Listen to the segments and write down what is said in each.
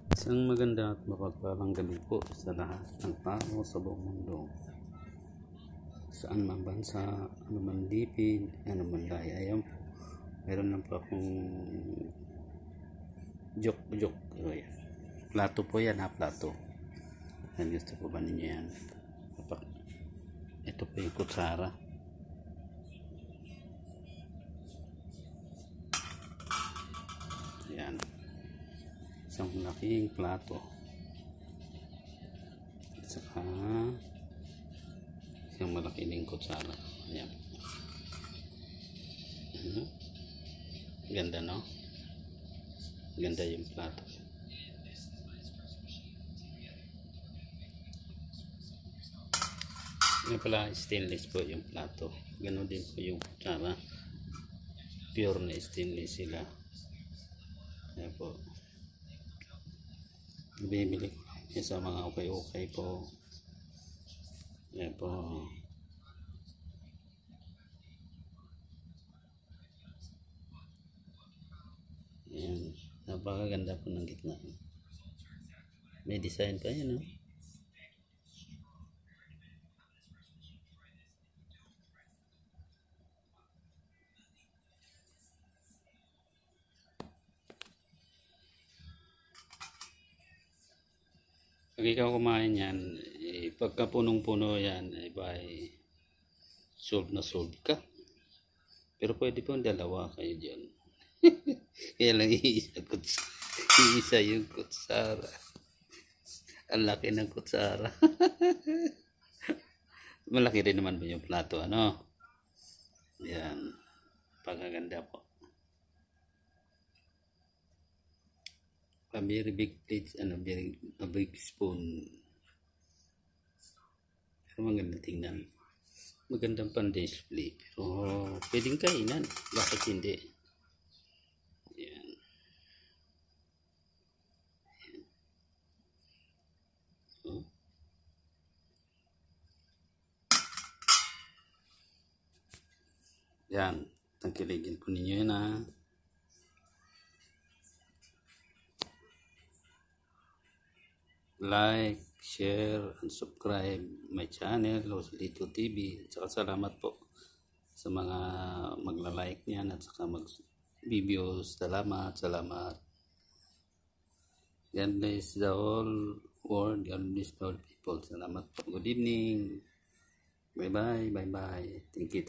Isang maganda at mapagpalang gabi po sa lahat ng tao sa buong mundo. Saan man bansa, ano man lipid, ano man lahi. Ayan po, meron lang po akong joke. Plato po yan ha, plato. Yan, gusto po ba ninyo yan? Ito po yung kutsara. Yan. Isang malaking plato. At saka isang malaki ding kutsara. Ayan. Ganda, no? Ganda yung plato. Ngayon pala, stainless po yung plato. Ganon din po yung kutsara. Pure na stainless sila. Ayan po. Bibili ko lang sa mga okay po. Ayan po. Ayan. Napakaganda po ng gitna. May design pa yan, no? Pag ikaw kumain yan, pagka punong-puno yan, solve na solve ka. Pero pwede po dalawa kayo dyan. Kaya lang iisa yung kutsara. Ang laki ng kutsara. Malaki rin naman po yung plato, ano? Yan. Pagkaganda po. A very big plate, a big spoon. Pero maganda tingnan. Magandang pan-display. Pero pwedeng kainan. Bakit hindi? Yan. Oh. Yan. Tangkiligin po ninyo yan, ha. Like, share, and subscribe my channel, Joselito TV. At saka salamat po sa mga magla-like niyan at saka mag-videos. Salamat. God bless the whole world. God bless the whole people. Salamat po. Good evening. Bye-bye. Thank you.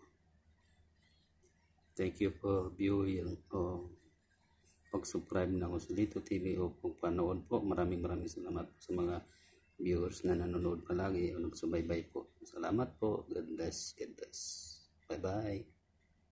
Thank you for viewing o pag-subscribe ng Joselito TV o panood po. Maraming salamat po sa mga viewers na nanonood palagi o nagsubaybay po. Salamat po. God bless. Bye-bye.